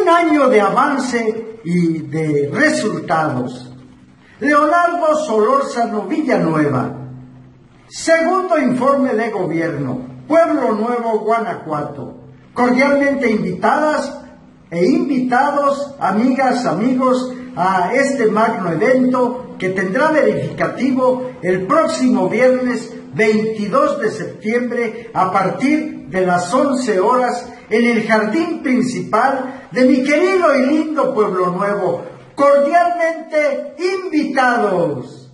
Un año de avance y de resultados. Leonardo Solórzano Villanueva. Segundo informe de gobierno. Pueblo Nuevo, Guanajuato. Cordialmente invitadas e invitados, amigas, amigos, a este magno evento que tendrá verificativo el próximo viernes 22 de septiembre a partir de las 11 horas en el jardín principal de mi querido y lindo Pueblo Nuevo. Cordialmente invitados.